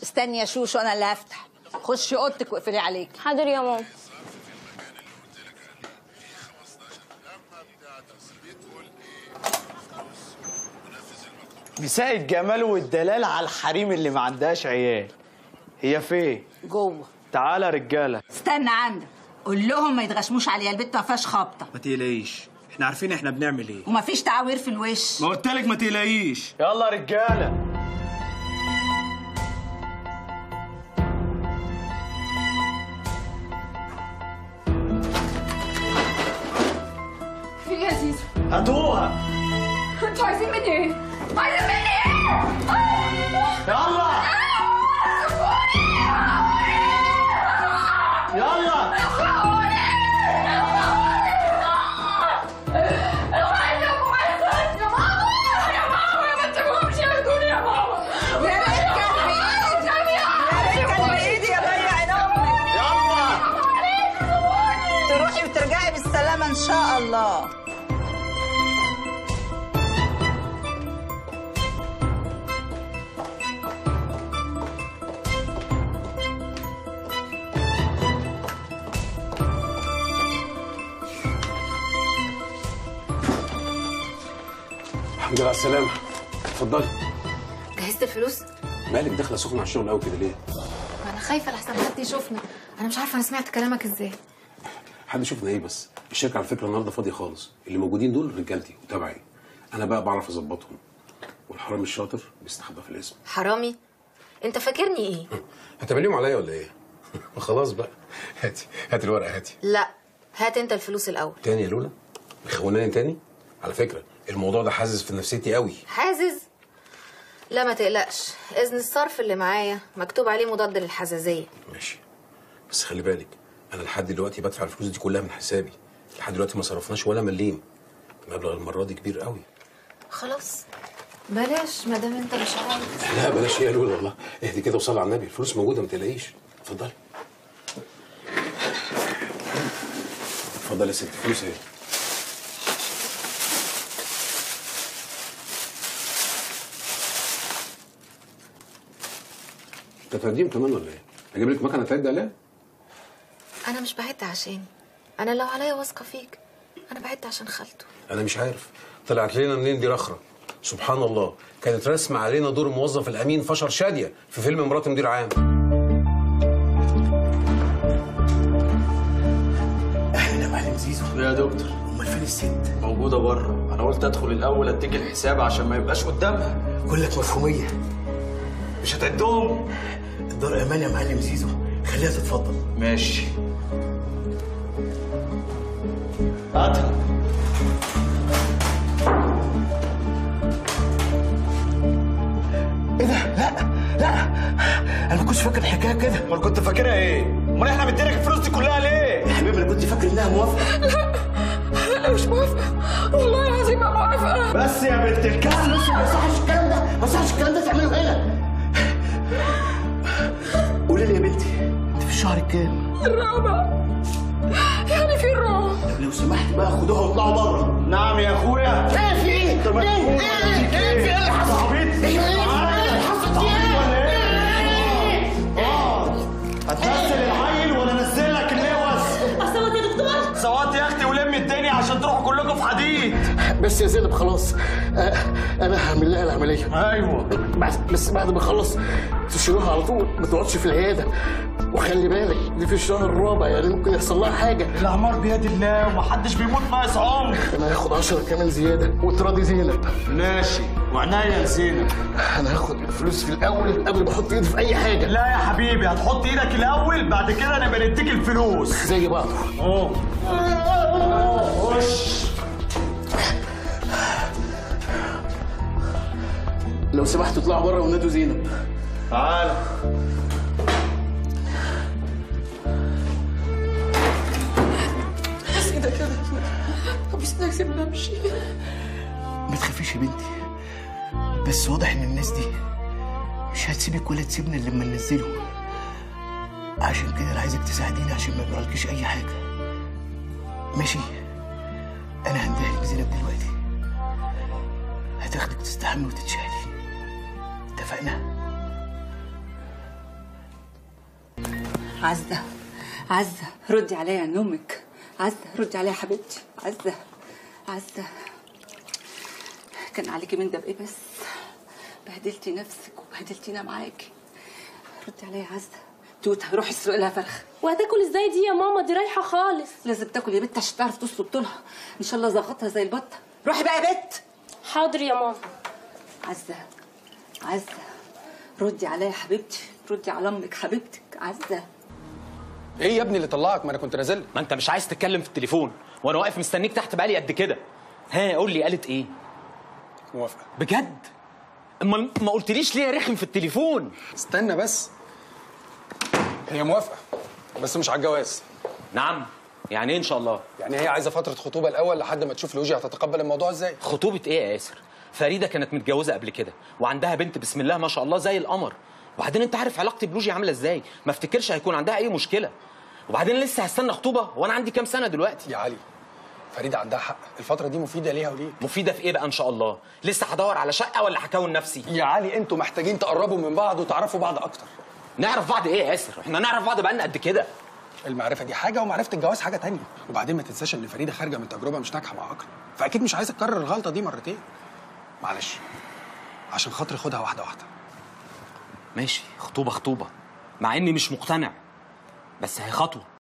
استني يا شوشو انا اللي هفتح. خشي اوضتك واقفلي عليك. حاضر يا ماما. مساء الجمال والدلال على الحريم اللي ما عندهاش عيال. هي فين؟ جوه. تعالى يا رجاله. استنى عندك، قول لهم ما يتغشموش عليها، البت ما فيهاش خبطه. ما تقلقيش، احنا عارفين احنا بنعمل ايه. ومفيش تعوير في الوش. ما قلتلك ما تقلقيش. يلا يا رجاله. في ايه يا زيزو؟ هاتوها. انتوا عايزين مني ايه؟ عايزين مني ايه؟ يلا يلا. تروحي وترجعي بالسلامه ان شاء الله. الحمد لله على السلامة. اتفضلي. جهزت الفلوس؟ مالك داخلة سخنة على الشغل قوي كده ليه؟ ما انا خايفه لحسن حد يشوفنا. انا مش عارفه انا سمعت كلامك ازاي. حد يشوفنا ايه بس؟ الشركة على فكرة النهارده فاضية خالص، اللي موجودين دول رجالتي وتبعي. أنا بقى بعرف أظبطهم. والحرامي الشاطر بيستخبى في الاسم. حرامي؟ انت فاكرني ايه؟ هتعمليهم عليا ولا ايه؟ خلاص بقى. هاتي الورقة هاتي. لا، هات انت الفلوس الاول. تاني يا لولا؟ مخوناني تاني؟ على فكرة الموضوع ده حازز في نفسيتي قوي. حازز؟ لا ما تقلقش، اذن الصرف اللي معايا مكتوب عليه مضاد للحساسيه. ماشي، بس خلي بالك انا لحد دلوقتي بدفع الفلوس دي كلها من حسابي. لحد دلوقتي ما صرفناش ولا مليم. المبلغ المره دي كبير قوي. خلاص بلاش ما دام انت مش عايز. لا بلاش يا لولا والله. اهدي كده وصلي على النبي، الفلوس موجوده ما تقلقيش. اتفضلي اتفضلي يا ستي، فلوس اهي. انت تقديم كمان ولا ايه؟ اجيب لك مكنه تعد عليها؟ انا مش بعد عشاني، انا لو عليا واثقه فيك، انا بعد عشان خالته. انا مش عارف طلعت لنا منين دي رخره. سبحان الله، كانت رسمه علينا دور الموظف الامين فشر شاديه في فيلم مرات مدير عام. اهلا يا معلم زيزو. يا دكتور، امال فين الست؟ موجوده بره. انا قلت ادخل الاول اديك الحساب عشان ما يبقاش قدامها. كلك مفهوميه. مش هتعدهم؟ الدار امان يا معلم زيزو، خليها تتفضل. ماشي. هاتها. ايه ده؟ لا انا ما كنتش فاكر الحكايه كده. امال كنت فاكرها ايه؟ امال احنا مديلك الفلوس دي كلها ليه؟ يا حبيبي انا كنت فاكر انها موافقه. لا انا مش موافقه، والله العظيم ما موافقه. بس يا بنت الكلب، ما يصحش الكلام ده، ما يصحش الكلام ده تعمله هنا. قولي لي يا بنتي، انت في الشهر الكام؟ الرابع. يعني في الرابع. طب لو سمحت بقى خدوها واطلعوا بره. نعم يا اخويا. ايه في ايه؟ طب ايه في اللي حصل؟ عبيط؟ ايه اللي حصل؟ هتنزل العيل ولا انزل لك اللوز؟ صوت يا دكتور؟ صوت يا اختي ولمي الدنيا عشان تروحوا كلكم في حديد. بس يا زينب خلاص، انا هعمل لها العمليه. ايوه بس بعد ما اخلص تشيلوها على طول، ما تقعدش في العياده. وخلي بالك دي في الشهر الرابع، يعني ممكن يحصل لها حاجه. الاعمار بيد الله ومحدش بيموت ناقص عمر. انا هاخد 10 كمان زياده وتراضي زينب. ماشي، وعناية لزينب. انا هاخد الفلوس في الاول قبل ما احط ايدي في اي حاجه. لا يا حبيبي، هتحط ايدك الاول بعد كده نبقى نديك الفلوس زي بعض. خش. لو سمحتوا اطلعوا بره ونادوا زينب. تعالى. بس كده كده بس انا سيبنا امشي. ما تخافيش يا بنتي، بس واضح ان الناس دي مش هتسيبك ولا تسيبنا الا لما ننزله. عشان كده انا عايزك تساعديني عشان ما يجرالكيش اي حاجه. ماشي؟ انا هندهلك زينب دلوقتي، هتاخدك تستحمي وتتشالي. اتفقنا؟ عزة عزة ردي عليا عن امك. عزة ردي عليا يا حبيبتي. عزة عزة كان عليكي من ده بايه بس؟ بهدلتي نفسك وبهدلتينا معاكي. ردي عليا يا عزة. توته روحي اسلقي لها فرخه. وهتاكل ازاي دي يا ماما؟ دي رايحه خالص. لازم تاكل يا بت عشان تعرف تسلق طولها. ان شاء الله زغطها زي البطه. روحي بقى يا بت. حاضر يا ماما. عزة عزة ردي عليا يا حبيبتي. ردي على امك حبيبتك. عزة ايه يا ابني اللي طلعك؟ ما انا كنت نازل. ما انت مش عايز تتكلم في التليفون وانا واقف مستنيك تحت بقالي قد كده. ها قول لي قالت ايه؟ موافقه. بجد؟ امال ما قلتليش ليه يا رخم في التليفون؟ استنى بس. هي موافقه بس مش على الجواز. نعم؟ يعني ايه ان شاء الله؟ يعني هي عايزه فتره خطوبه الاول لحد ما تشوف لوجي هتتقبل الموضوع ازاي. خطوبه ايه يا ياسر؟ فريده كانت متجوزه قبل كده وعندها بنت بسم الله ما شاء الله زي القمر. وبعدين انت عارف علاقتي بلوجي عامله ازاي، ما افتكرش هيكون عندها اي مشكله. وبعدين لسه هستنى خطوبه وانا عندي كام سنه دلوقتي؟ يا علي فريده عندها حق، الفتره دي مفيده ليها وليك. مفيده في ايه بقى ان شاء الله؟ لسه هدور على شقه ولا هكون نفسي؟ يا علي انتوا محتاجين تقربوا من بعض وتعرفوا بعض اكتر. نعرف بعض ايه يا ياسر؟ احنا نعرف بعض بقالنا قد كده. المعرفه دي حاجه ومعرفه الجواز حاجه تانية. وبعدين ما تنساش ان فريده خارجه من تجربه مش ناجحه مع اكرم، فاكيد مش عايزه تكرر الغلطه دي مرتين. معلش عشان خاطري خدها واحده واحده. ماشي، خطوبه خطوبه، مع اني مش مقتنع بس هي خطوه.